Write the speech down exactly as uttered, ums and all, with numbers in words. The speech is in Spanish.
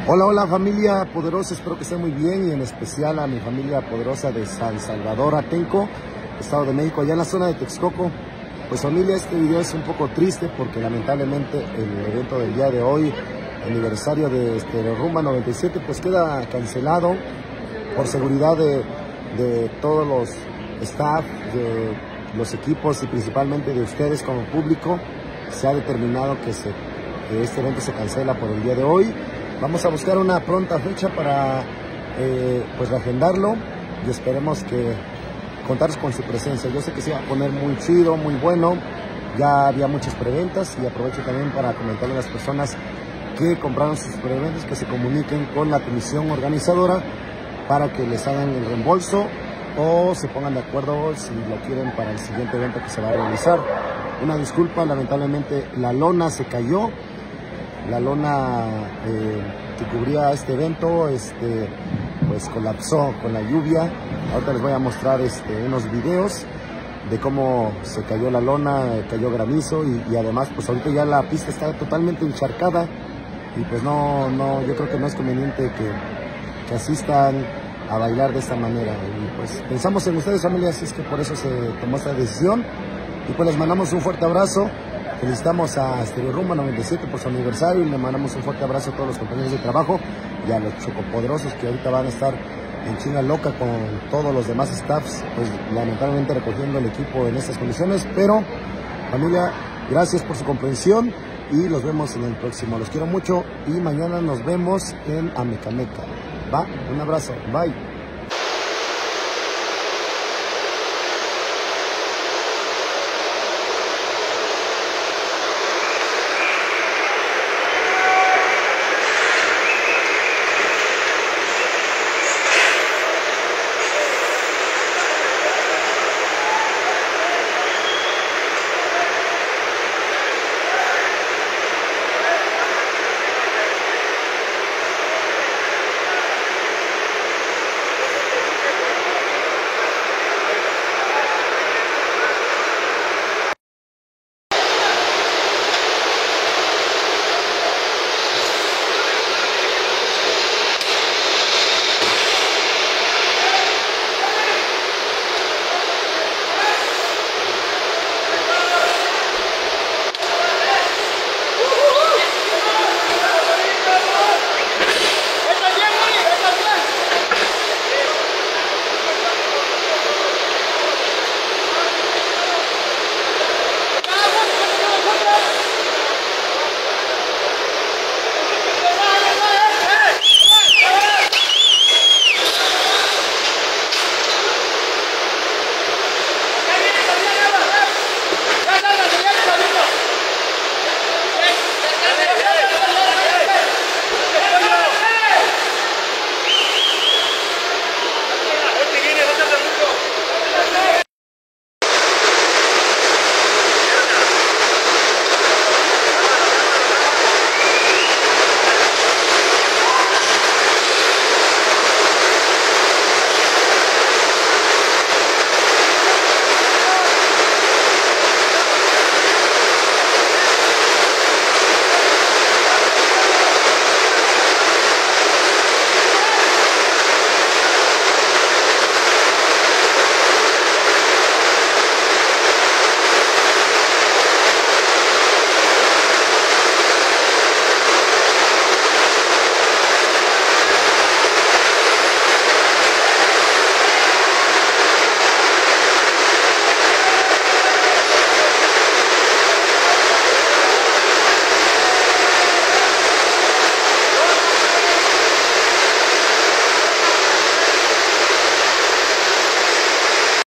Hola, hola familia poderosa, espero que estén muy bien y en especial a mi familia poderosa de San Salvador, Atenco, Estado de México, allá en la zona de Texcoco. Pues familia, este video es un poco triste porque lamentablemente el evento del día de hoy, aniversario de Stereo Rumba noventa y siete, pues queda cancelado por seguridad de, de todos los staff, de los equipos y principalmente de ustedes como público. Se ha determinado que, se, que este evento se cancela por el día de hoy. Vamos a buscar una pronta fecha para eh, pues agendarlo y esperemos que contar con su presencia. Yo sé que se va a poner muy chido, muy bueno. Ya había muchas preventas y aprovecho también para comentarle a las personas que compraron sus preventas que se comuniquen con la comisión organizadora para que les hagan el reembolso o se pongan de acuerdo si lo quieren para el siguiente evento que se va a realizar. Una disculpa, lamentablemente la lona se cayó. La lona eh, que cubría este evento este, pues colapsó con la lluvia. Ahorita les voy a mostrar este, unos videos de cómo se cayó la lona, cayó granizo y, y además pues ahorita ya la pista está totalmente encharcada y pues no, no, yo creo que no es conveniente que, que asistan a bailar de esta manera. Y pues pensamos en ustedes familia, así es que por eso se tomó esta decisión y pues les mandamos un fuerte abrazo. Felicitamos a Stereo Rumba noventa y siete por su aniversario y le mandamos un fuerte abrazo a todos los compañeros de trabajo y a los chocopoderosos que ahorita van a estar en China Loca con todos los demás staffs, pues lamentablemente recogiendo el equipo en estas condiciones. Pero familia, gracias por su comprensión y los vemos en el próximo. Los quiero mucho y mañana nos vemos en Amecameca. Va, un abrazo, bye.